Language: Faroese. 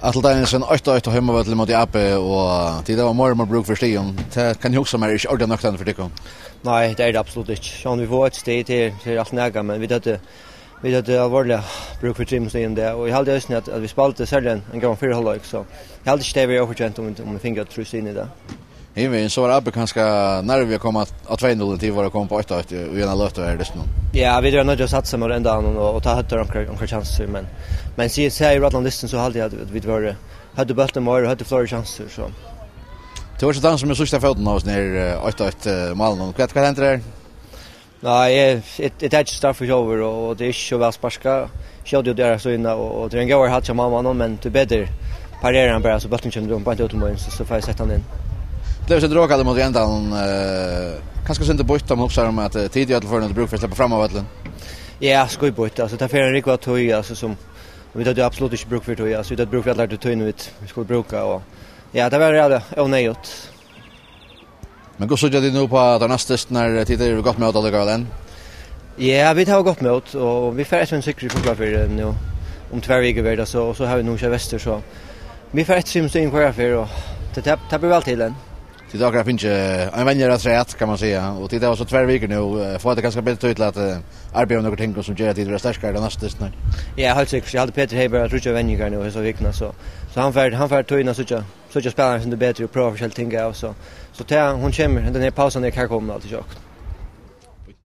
Atli Danielsen 8-8 hemmavallet mot AP och det var mer bruk för stigen. Det kan ju också mer inte ordentligt nöktande för det. Nej, det är det absolut inte. Om vi får ett steg till allt näga, men vi hade allvarliga bruk för trimstigen där. Och jag hade just att vi spalade sällan en gång för halvlek, så jag hade inte det vi överkänt om vi fick att trus in i det. Even så var Abbe kanske när vi kom att 2-0 till var kom på 8-8 och gärna löste här det. Ja, vi drar nog att satsa med ända och ta hötter om chanser, men säger ju Atlant listan så hade jag att vi hade bulten mer och hade fler chanser så. Det var så dans som jag sista foten av oss ner 8-8 mål. Vad händer där? Nej, det är inte straff för över och det är så väl sparska. Kör det där så inne och det är en gång har jag mamma men det bättre parerar han bara så bulten kommer de på inte ut så får jag sätta han in. Det är så drogade mot ändan kanske inte byta om också om att tidigare till förrän att bruk för att släppa fram av vallen. Ja, ska ju byta alltså ta för en riktigt toy alltså som vi hade absolut inte bruk för toy alltså vi hade bruk för att lära toy nu vi skulle bruka och ja, det var det onödigt. Men går så det nu på den nästa när tidigare gått med att det än. Ja, vi har gått med och vi får en säker för nu om 2 veckor vidare så har vi nog kör väster så vi får ett simsting kvar för och det blir väl till den. Det dagar finns en vänjer att säga kan man säga och det var så 2 veckor nu får det ganska bättre ut att arbeta med några ting som gör att det blir starkare den nästa snart. Ja, helt säkert. Jag hade Peter Heiber att rutcha vänjer nu så veckorna så han får toina så jag spelar inte bättre och prova för själva ting och så hon kommer den här pausen där kan komma alltid jag.